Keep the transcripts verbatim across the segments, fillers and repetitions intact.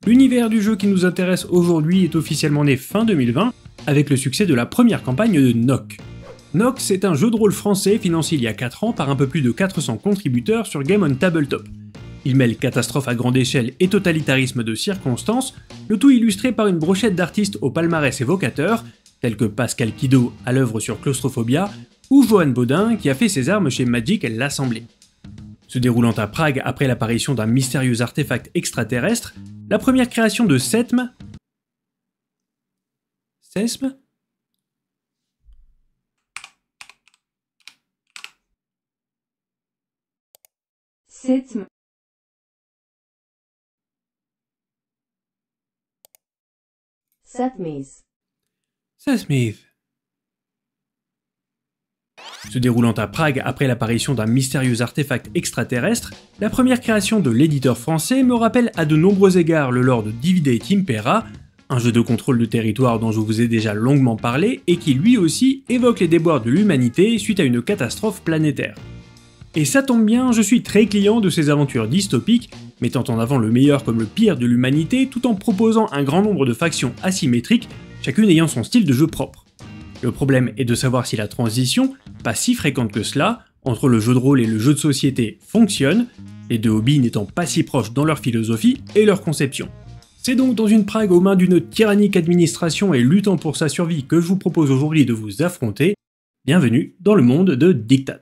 L'univers du jeu qui nous intéresse aujourd'hui est officiellement né fin deux mille vingt avec le succès de la première campagne de Nock. Nock, c'est un jeu de rôle français financé il y a quatre ans par un peu plus de quatre cents contributeurs sur Game on Tabletop. Il mêle catastrophe à grande échelle et totalitarisme de circonstances, le tout illustré par une brochette d'artistes au palmarès évocateur, tels que Pascal Quido à l'œuvre sur Claustrophobia, ou Johan Baudin qui a fait ses armes chez Magic l'Assemblée. Se déroulant à Prague après l'apparition d'un mystérieux artefact extraterrestre, la première création de Setm... Sesme Setm. Setmis. Sesmith. Se déroulant à Prague après l'apparition d'un mystérieux artefact extraterrestre, la première création de l'éditeur français me rappelle à de nombreux égards le lore de Divide Impera, un jeu de contrôle de territoire dont je vous ai déjà longuement parlé et qui lui aussi évoque les déboires de l'humanité suite à une catastrophe planétaire. Et ça tombe bien, je suis très client de ces aventures dystopiques, mettant en avant le meilleur comme le pire de l'humanité tout en proposant un grand nombre de factions asymétriques, chacune ayant son style de jeu propre. Le problème est de savoir si la transition, pas si fréquente que cela, entre le jeu de rôle et le jeu de société fonctionne, les deux hobbies n'étant pas si proches dans leur philosophie et leur conception. C'est donc dans une Prague aux mains d'une tyrannique administration et luttant pour sa survie que je vous propose aujourd'hui de vous affronter. Bienvenue dans le monde de Dictate.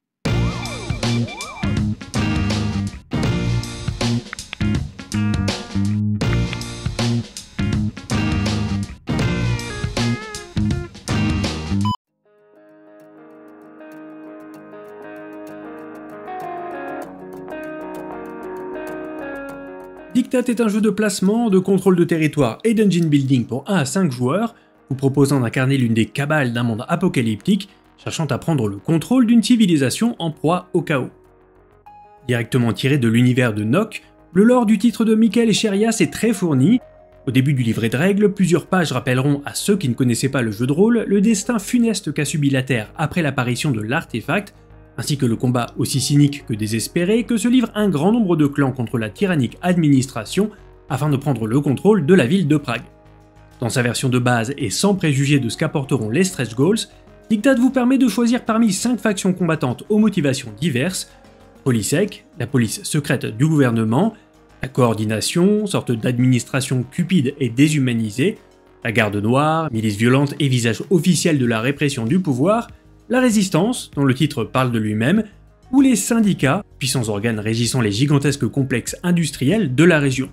Dictate est un jeu de placement, de contrôle de territoire et dungeon building pour un à cinq joueurs, vous proposant d'incarner l'une des cabales d'un monde apocalyptique, cherchant à prendre le contrôle d'une civilisation en proie au chaos. Directement tiré de l'univers de Nock, le lore du titre de Michael Cherias est très fourni. Au début du livret de règles, plusieurs pages rappelleront à ceux qui ne connaissaient pas le jeu de rôle le destin funeste qu'a subi la Terre après l'apparition de l'artefact, ainsi que le combat aussi cynique que désespéré que se livrent un grand nombre de clans contre la tyrannique administration afin de prendre le contrôle de la ville de Prague. Dans sa version de base et sans préjuger de ce qu'apporteront les stretch goals, Dictate vous permet de choisir parmi cinq factions combattantes aux motivations diverses: Polysec, la police secrète du gouvernement, la coordination, sorte d'administration cupide et déshumanisée, la garde noire, milice violente et visage officiel de la répression du pouvoir, la résistance, dont le titre parle de lui-même, ou les syndicats, puissants organes régissant les gigantesques complexes industriels de la région.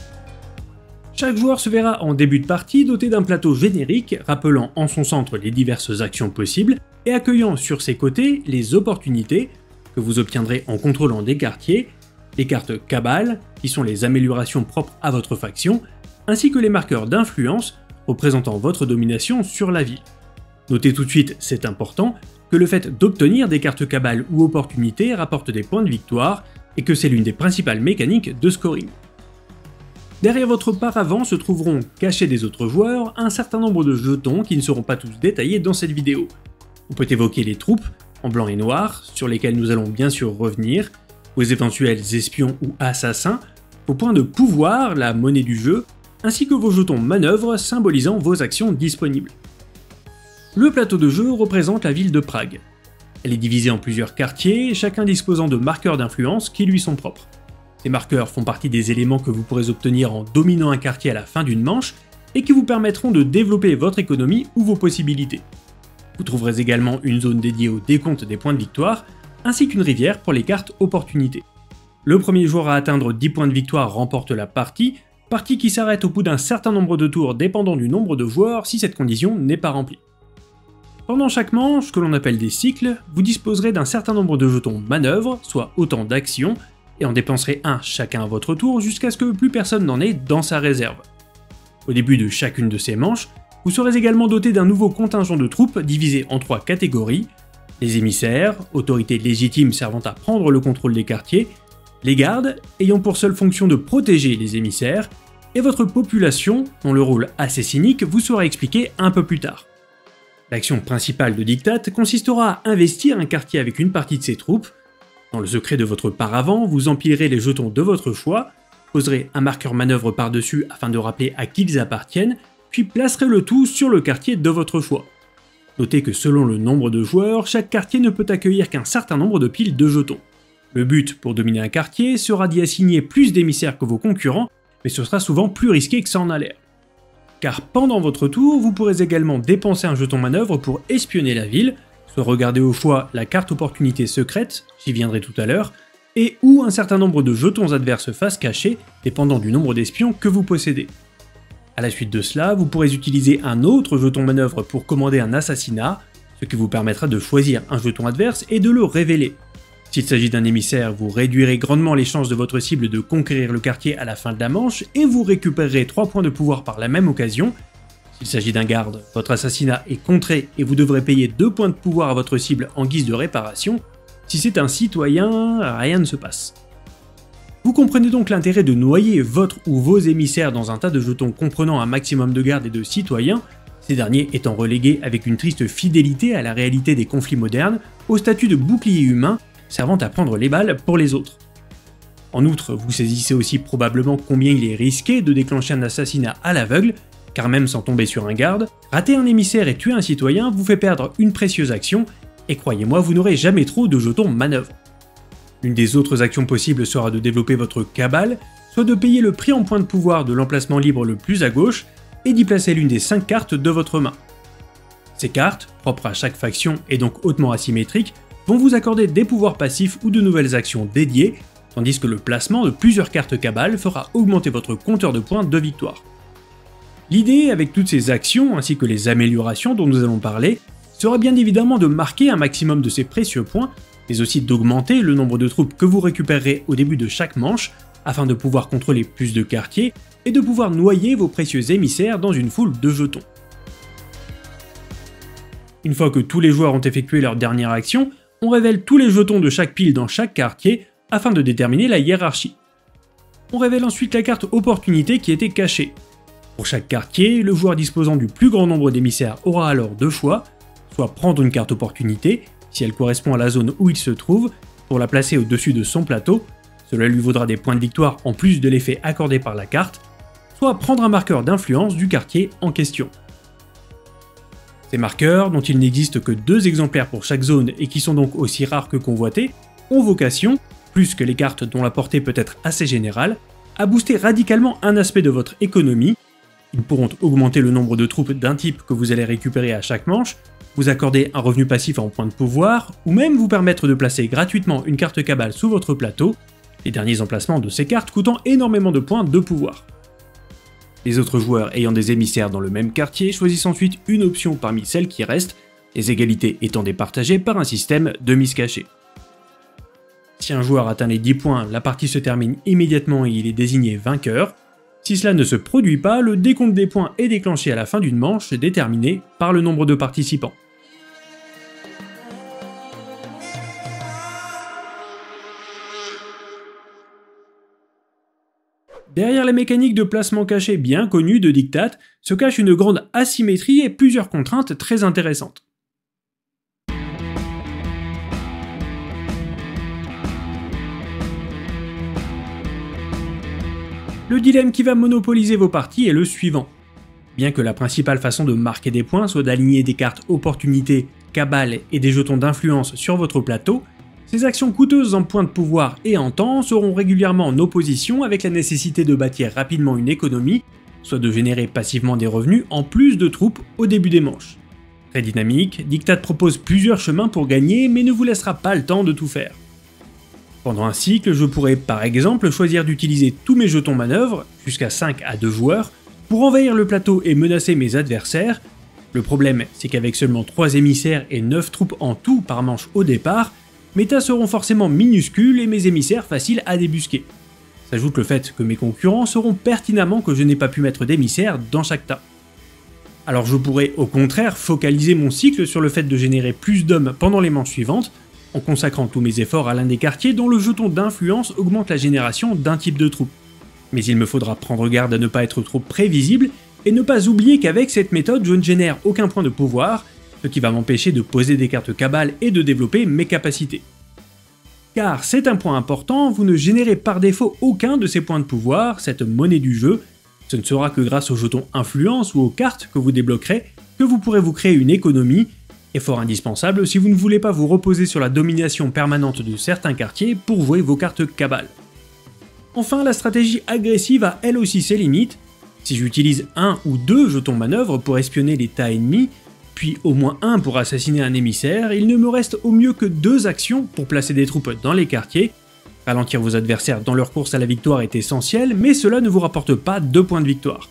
Chaque joueur se verra en début de partie doté d'un plateau générique rappelant en son centre les diverses actions possibles et accueillant sur ses côtés les opportunités que vous obtiendrez en contrôlant des quartiers, les cartes Cabal, qui sont les améliorations propres à votre faction, ainsi que les marqueurs d'influence représentant votre domination sur la ville. Notez tout de suite, c'est important, que le fait d'obtenir des cartes Cabal ou opportunités rapporte des points de victoire et que c'est l'une des principales mécaniques de scoring. Derrière votre paravent se trouveront, cachés des autres joueurs, un certain nombre de jetons qui ne seront pas tous détaillés dans cette vidéo. On peut évoquer les troupes, en blanc et noir, sur lesquelles nous allons bien sûr revenir, vos éventuels espions ou assassins, vos points de pouvoir, la monnaie du jeu, ainsi que vos jetons manœuvres symbolisant vos actions disponibles. Le plateau de jeu représente la ville de Prague. Elle est divisée en plusieurs quartiers, chacun disposant de marqueurs d'influence qui lui sont propres. Ces marqueurs font partie des éléments que vous pourrez obtenir en dominant un quartier à la fin d'une manche et qui vous permettront de développer votre économie ou vos possibilités. Vous trouverez également une zone dédiée au décompte des points de victoire, ainsi qu'une rivière pour les cartes opportunités. Le premier joueur à atteindre dix points de victoire remporte la partie, partie qui s'arrête au bout d'un certain nombre de tours dépendant du nombre de joueurs si cette condition n'est pas remplie. Pendant chaque manche, que l'on appelle des cycles, vous disposerez d'un certain nombre de jetons manœuvres, soit autant d'actions, et en dépenserez un chacun à votre tour jusqu'à ce que plus personne n'en ait dans sa réserve. Au début de chacune de ces manches, vous serez également doté d'un nouveau contingent de troupes divisé en trois catégories: les émissaires, autorités légitimes servant à prendre le contrôle des quartiers, les gardes, ayant pour seule fonction de protéger les émissaires, et votre population, dont le rôle assez cynique vous sera expliqué un peu plus tard. L'action principale de Dictate consistera à investir un quartier avec une partie de ses troupes. Dans le secret de votre paravent, vous empilerez les jetons de votre choix, poserez un marqueur manœuvre par-dessus afin de rappeler à qui ils appartiennent, puis placerez le tout sur le quartier de votre choix. Notez que selon le nombre de joueurs, chaque quartier ne peut accueillir qu'un certain nombre de piles de jetons. Le but pour dominer un quartier sera d'y assigner plus d'émissaires que vos concurrents, mais ce sera souvent plus risqué que ça en a l'air. Car pendant votre tour, vous pourrez également dépenser un jeton manœuvre pour espionner la ville, soit regarder au choix la carte opportunité secrète, j'y viendrai tout à l'heure, et ou un certain nombre de jetons adverses face cachés, dépendant du nombre d'espions que vous possédez. A la suite de cela, vous pourrez utiliser un autre jeton manœuvre pour commander un assassinat, ce qui vous permettra de choisir un jeton adverse et de le révéler. S'il s'agit d'un émissaire, vous réduirez grandement les chances de votre cible de conquérir le quartier à la fin de la manche et vous récupérerez trois points de pouvoir par la même occasion. S'il s'agit d'un garde, votre assassinat est contré et vous devrez payer deux points de pouvoir à votre cible en guise de réparation. Si c'est un citoyen, rien ne se passe. Vous comprenez donc l'intérêt de noyer votre ou vos émissaires dans un tas de jetons comprenant un maximum de gardes et de citoyens, ces derniers étant relégués avec une triste fidélité à la réalité des conflits modernes, au statut de bouclier humain, servant à prendre les balles pour les autres. En outre, vous saisissez aussi probablement combien il est risqué de déclencher un assassinat à l'aveugle, car même sans tomber sur un garde, rater un émissaire et tuer un citoyen vous fait perdre une précieuse action, et croyez-moi, vous n'aurez jamais trop de jetons manœuvre. L'une des autres actions possibles sera de développer votre cabale, soit de payer le prix en points de pouvoir de l'emplacement libre le plus à gauche, et d'y placer l'une des cinq cartes de votre main. Ces cartes, propres à chaque faction et donc hautement asymétriques, vont vous accorder des pouvoirs passifs ou de nouvelles actions dédiées, tandis que le placement de plusieurs cartes cabale fera augmenter votre compteur de points de victoire. L'idée avec toutes ces actions ainsi que les améliorations dont nous allons parler, sera bien évidemment de marquer un maximum de ces précieux points, mais aussi d'augmenter le nombre de troupes que vous récupérerez au début de chaque manche, afin de pouvoir contrôler plus de quartiers et de pouvoir noyer vos précieux émissaires dans une foule de jetons. Une fois que tous les joueurs ont effectué leur dernière action, on révèle tous les jetons de chaque pile dans chaque quartier, afin de déterminer la hiérarchie. On révèle ensuite la carte opportunité qui était cachée. Pour chaque quartier, le joueur disposant du plus grand nombre d'émissaires aura alors deux choix, soit prendre une carte opportunité, si elle correspond à la zone où il se trouve, pour la placer au-dessus de son plateau, cela lui vaudra des points de victoire en plus de l'effet accordé par la carte, soit prendre un marqueur d'influence du quartier en question. Ces marqueurs, dont il n'existe que deux exemplaires pour chaque zone et qui sont donc aussi rares que convoités, ont vocation, plus que les cartes dont la portée peut être assez générale, à booster radicalement un aspect de votre économie. Ils pourront augmenter le nombre de troupes d'un type que vous allez récupérer à chaque manche, vous accorder un revenu passif en points de pouvoir, ou même vous permettre de placer gratuitement une carte cabale sous votre plateau, les derniers emplacements de ces cartes coûtant énormément de points de pouvoir. Les autres joueurs ayant des émissaires dans le même quartier choisissent ensuite une option parmi celles qui restent, les égalités étant départagées par un système de mise cachée. Si un joueur atteint les dix points, la partie se termine immédiatement et il est désigné vainqueur. Si cela ne se produit pas, le décompte des points est déclenché à la fin d'une manche déterminée par le nombre de participants. Derrière les mécaniques de placement caché bien connues de Dictat, se cache une grande asymétrie et plusieurs contraintes très intéressantes. Le dilemme qui va monopoliser vos parties est le suivant. Bien que la principale façon de marquer des points soit d'aligner des cartes opportunités, cabale et des jetons d'influence sur votre plateau, ces actions coûteuses en points de pouvoir et en temps seront régulièrement en opposition avec la nécessité de bâtir rapidement une économie, soit de générer passivement des revenus en plus de troupes au début des manches. Très dynamique, Dictat propose plusieurs chemins pour gagner mais ne vous laissera pas le temps de tout faire. Pendant un cycle, je pourrais par exemple choisir d'utiliser tous mes jetons manœuvre, jusqu'à cinq à deux joueurs, pour envahir le plateau et menacer mes adversaires. Le problème, c'est qu'avec seulement trois émissaires et neuf troupes en tout par manche au départ, mes tas seront forcément minuscules et mes émissaires faciles à débusquer. S'ajoute le fait que mes concurrents sauront pertinemment que je n'ai pas pu mettre d'émissaires dans chaque tas. Alors je pourrais au contraire focaliser mon cycle sur le fait de générer plus d'hommes pendant les manches suivantes, en consacrant tous mes efforts à l'un des quartiers dont le jeton d'influence augmente la génération d'un type de troupe. Mais il me faudra prendre garde à ne pas être trop prévisible et ne pas oublier qu'avec cette méthode je ne génère aucun point de pouvoir, ce qui va m'empêcher de poser des cartes cabales et de développer mes capacités. Car c'est un point important, vous ne générez par défaut aucun de ces points de pouvoir, cette monnaie du jeu. Ce ne sera que grâce aux jetons influence ou aux cartes que vous débloquerez que vous pourrez vous créer une économie, et fort indispensable si vous ne voulez pas vous reposer sur la domination permanente de certains quartiers pour jouer vos cartes cabales. Enfin, la stratégie agressive a elle aussi ses limites. Si j'utilise un ou deux jetons manœuvre pour espionner les tas ennemis, puis au moins un pour assassiner un émissaire, il ne me reste au mieux que deux actions pour placer des troupes dans les quartiers. Ralentir vos adversaires dans leur course à la victoire est essentiel, mais cela ne vous rapporte pas deux points de victoire.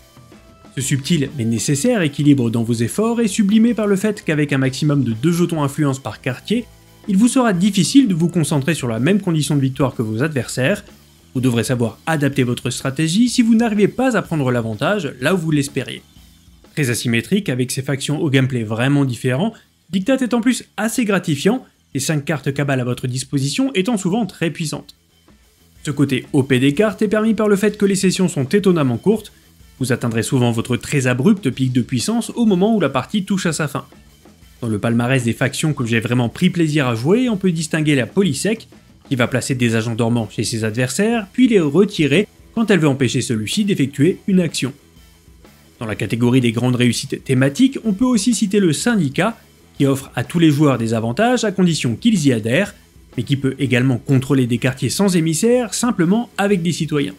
Ce subtil mais nécessaire équilibre dans vos efforts est sublimé par le fait qu'avec un maximum de deux jetons influence par quartier, il vous sera difficile de vous concentrer sur la même condition de victoire que vos adversaires. Vous devrez savoir adapter votre stratégie si vous n'arrivez pas à prendre l'avantage là où vous l'espériez. Très asymétrique, avec ses factions au gameplay vraiment différent, Dictat est en plus assez gratifiant, les cinq cartes cabales à votre disposition étant souvent très puissantes. Ce côté O P des cartes est permis par le fait que les sessions sont étonnamment courtes, vous atteindrez souvent votre très abrupte pic de puissance au moment où la partie touche à sa fin. Dans le palmarès des factions que j'ai vraiment pris plaisir à jouer, on peut distinguer la Polysec, qui va placer des agents dormants chez ses adversaires, puis les retirer quand elle veut empêcher celui-ci d'effectuer une action. Dans la catégorie des grandes réussites thématiques, on peut aussi citer le Syndicat, qui offre à tous les joueurs des avantages à condition qu'ils y adhèrent, mais qui peut également contrôler des quartiers sans émissaires simplement avec des citoyens.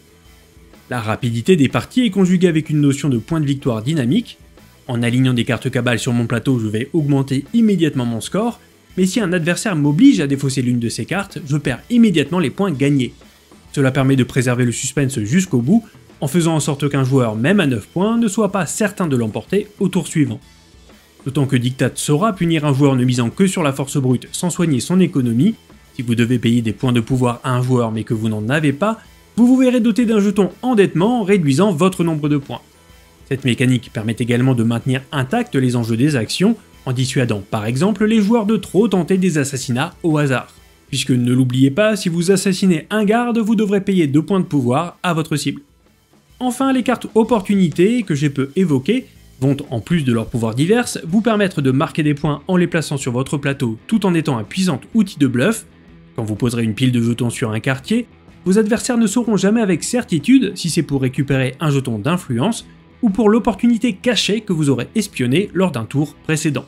La rapidité des parties est conjuguée avec une notion de point de victoire dynamique. En alignant des cartes cabales sur mon plateau, je vais augmenter immédiatement mon score, mais si un adversaire m'oblige à défausser l'une de ces cartes, je perds immédiatement les points gagnés. Cela permet de préserver le suspense jusqu'au bout, en faisant en sorte qu'un joueur, même à neuf points, ne soit pas certain de l'emporter au tour suivant. D'autant que Dictat saura punir un joueur ne misant que sur la force brute sans soigner son économie. Si vous devez payer des points de pouvoir à un joueur mais que vous n'en avez pas, vous vous verrez doté d'un jeton endettement réduisant votre nombre de points. Cette mécanique permet également de maintenir intacts les enjeux des actions, en dissuadant par exemple les joueurs de trop tenter des assassinats au hasard. Puisque ne l'oubliez pas, si vous assassinez un garde, vous devrez payer deux points de pouvoir à votre cible. Enfin, les cartes opportunités que j'ai peu évoquées vont, en plus de leurs pouvoirs divers, vous permettre de marquer des points en les plaçant sur votre plateau tout en étant un puissant outil de bluff. Quand vous poserez une pile de jetons sur un quartier, vos adversaires ne sauront jamais avec certitude si c'est pour récupérer un jeton d'influence ou pour l'opportunité cachée que vous aurez espionnée lors d'un tour précédent.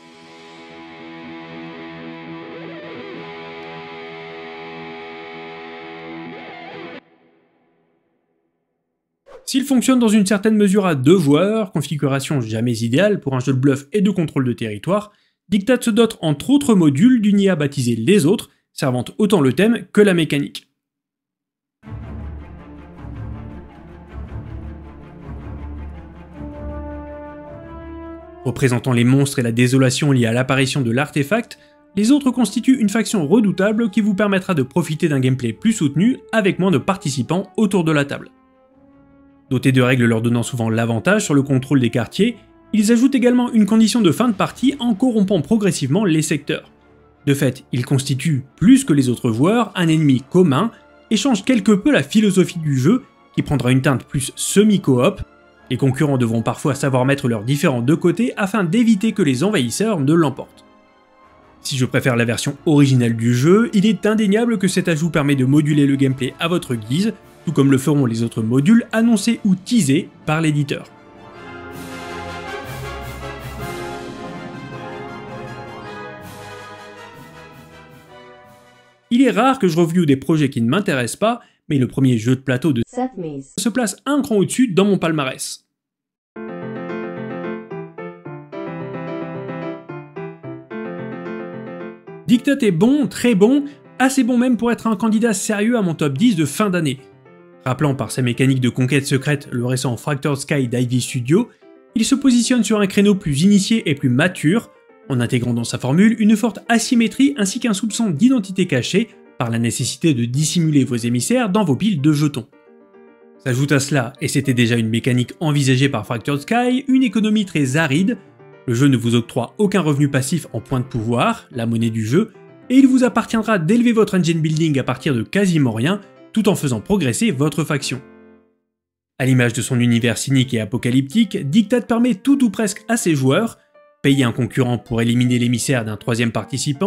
S'il fonctionne dans une certaine mesure à deux joueurs, configuration jamais idéale pour un jeu de bluff et de contrôle de territoire, Dictat se dote entre autres modules d'une I A baptisée Les Autres, servant autant le thème que la mécanique. Représentant les monstres et la désolation liée à l'apparition de l'artefact, Les Autres constituent une faction redoutable qui vous permettra de profiter d'un gameplay plus soutenu avec moins de participants autour de la table. Dotés de règles leur donnant souvent l'avantage sur le contrôle des quartiers, ils ajoutent également une condition de fin de partie en corrompant progressivement les secteurs. De fait, ils constituent, plus que les autres joueurs, un ennemi commun et changent quelque peu la philosophie du jeu qui prendra une teinte plus semi-coop. Les concurrents devront parfois savoir mettre leurs différends de côté afin d'éviter que les envahisseurs ne l'emportent. Si je préfère la version originale du jeu, il est indéniable que cet ajout permet de moduler le gameplay à votre guise, tout comme le feront les autres modules annoncés ou teasés par l'éditeur. Il est rare que je review des projets qui ne m'intéressent pas, mais le premier jeu de plateau de Satmise se place un cran au-dessus dans mon palmarès. Dictat est bon, très bon, assez bon même pour être un candidat sérieux à mon top dix de fin d'année. Rappelant par sa mécanique de conquête secrète le récent Fractured Sky d'Ivy Studio, il se positionne sur un créneau plus initié et plus mature, en intégrant dans sa formule une forte asymétrie ainsi qu'un soupçon d'identité cachée par la nécessité de dissimuler vos émissaires dans vos piles de jetons. S'ajoute à cela, et c'était déjà une mécanique envisagée par Fractured Sky, une économie très aride. Le jeu ne vous octroie aucun revenu passif en points de pouvoir, la monnaie du jeu, et il vous appartiendra d'élever votre engine building à partir de quasiment rien, tout en faisant progresser votre faction. À l'image de son univers cynique et apocalyptique, Dictat permet tout ou presque à ses joueurs, payer un concurrent pour éliminer l'émissaire d'un troisième participant,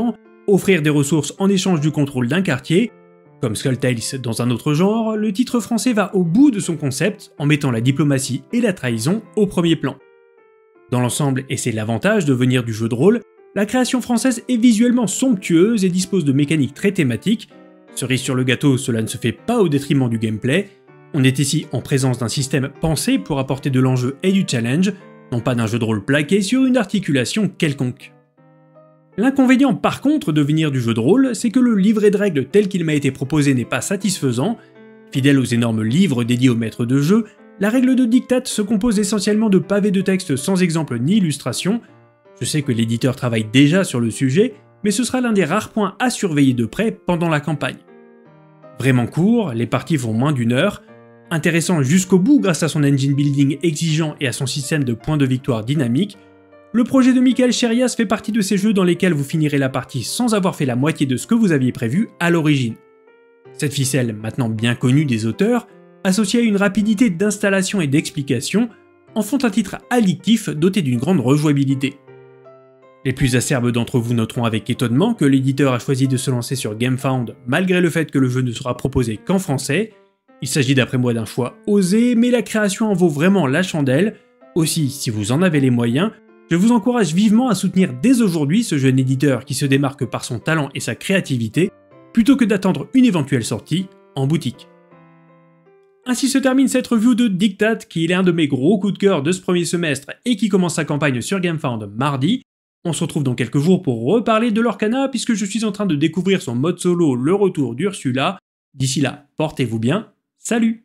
offrir des ressources en échange du contrôle d'un quartier. Comme Skull Tales dans un autre genre, le titre français va au bout de son concept en mettant la diplomatie et la trahison au premier plan. Dans l'ensemble, et c'est l'avantage de venir du jeu de rôle, la création française est visuellement somptueuse et dispose de mécaniques très thématiques. Cerise sur le gâteau, cela ne se fait pas au détriment du gameplay. On est ici en présence d'un système pensé pour apporter de l'enjeu et du challenge, non pas d'un jeu de rôle plaqué sur une articulation quelconque. L'inconvénient par contre de venir du jeu de rôle, c'est que le livret de règles tel qu'il m'a été proposé n'est pas satisfaisant. Fidèle aux énormes livres dédiés aux maîtres de jeu, la règle de diktat se compose essentiellement de pavés de texte sans exemple ni illustration. Je sais que l'éditeur travaille déjà sur le sujet, mais ce sera l'un des rares points à surveiller de près pendant la campagne. Vraiment court, les parties font moins d'une heure, intéressant jusqu'au bout grâce à son engine building exigeant et à son système de points de victoire dynamique, le projet de Michael Cherias fait partie de ces jeux dans lesquels vous finirez la partie sans avoir fait la moitié de ce que vous aviez prévu à l'origine. Cette ficelle, maintenant bien connue des auteurs, associée à une rapidité d'installation et d'explication, en font un titre addictif doté d'une grande rejouabilité. Les plus acerbes d'entre vous noteront avec étonnement que l'éditeur a choisi de se lancer sur GameFound malgré le fait que le jeu ne sera proposé qu'en français. Il s'agit d'après moi d'un choix osé, mais la création en vaut vraiment la chandelle. Aussi, si vous en avez les moyens, je vous encourage vivement à soutenir dès aujourd'hui ce jeune éditeur qui se démarque par son talent et sa créativité, plutôt que d'attendre une éventuelle sortie en boutique. Ainsi se termine cette review de Diktat, qui est l'un de mes gros coups de cœur de ce premier semestre et qui commence sa campagne sur GameFound mardi. On se retrouve dans quelques jours pour reparler de Lorcana puisque je suis en train de découvrir son mode solo Le Retour d'Ursula. D'ici là, portez-vous bien, salut!